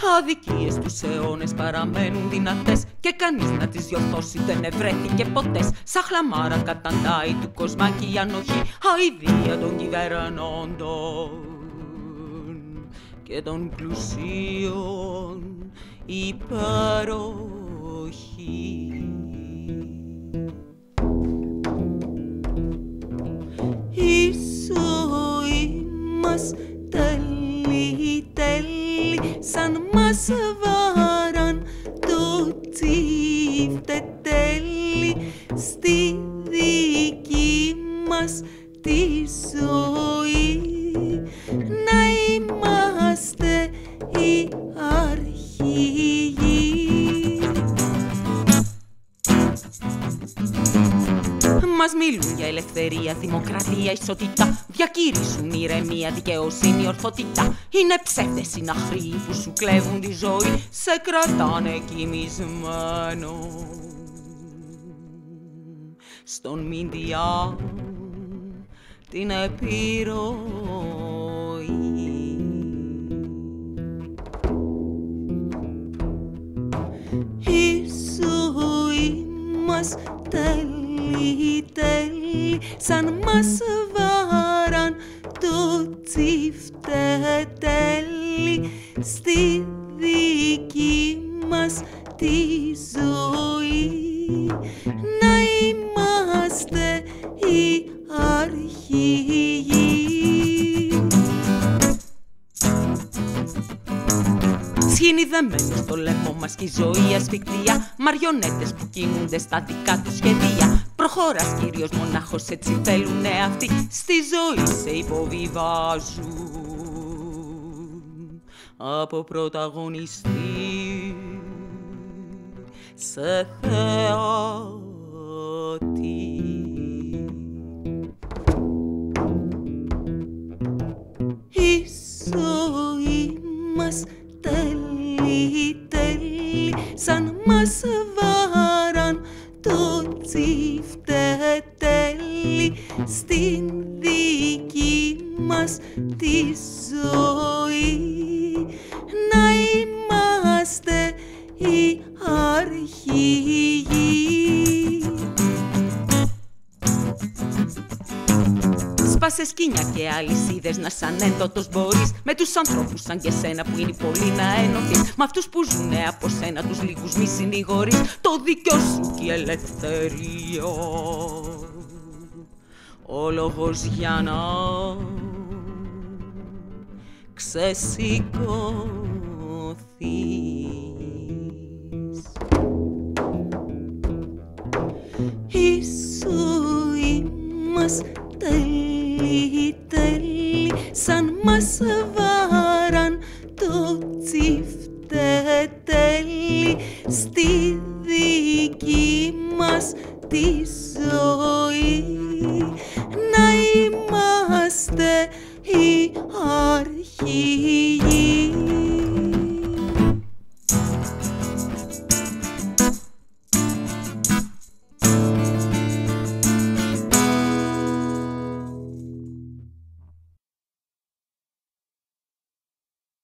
Αδικίες τους αιώνες παραμένουν δυνατές και κανείς να τις διορθώσει δεν ευρέθηκε ποτέ. Σαν χλαμάρα καταντάει του κοσμάκι η ανοχή, αηδία των κυβερνώντων και των πλουσίων υπεροχή. Η ζωή μας τέλει, σαν μας βάραν το τσιφτετέλι στη δική μας τη ζωή. Να είμαστε οι αρχηγοί. Μας μιλούν για ελευθερία, δημοκρατία, ισότητα. Διακηρύσουν ηρεμία, δικαιοσύνη, ορθότητα. Είναι ψεύδες, είναι αχροί που σου κλέβουν τη ζωή. Σε κρατάνε κοιμισμένο στον μηντιά την επιρροή. Η ζωή μας τέλει, σαν μας βάραν το τσιφτετέλι στη δική μας τη ζωή. Να είμαστε οι αρχηγοί. Σχήνει δεμένοι στο λαιμό μας και η ζωή ασφικτία. Μαριονέτες που κινούνται στα δικά τους σχεδία. Προχωράς κύριος μονάχος, έτσι θέλουνε αυτοί. Στη ζωή σε υποβιβάζουν από πρωταγωνιστή σε θεατή. Η ζωή μας τέλει, σαν μας βάραν το τσιφτετέλι στην δική μας τη ζωή. Να είμαστε οι αρχηγοί. Σπάσε σκοίνια και αλυσίδες να σαν έντοτος μπορείς. Με τους ανθρώπους σαν και σένα που είναι πολύ να ενωθείς. Μ' αυτούς που ζουνε από σένα τους λίγους μη συνηγορείς. Το δίκιο σου και η ελευθερία ο λόγος για να ξεσηκωθείς. Η ζωή μας τέλει, σαν μας βάραν το τσιφτετέλι στη δική μας τη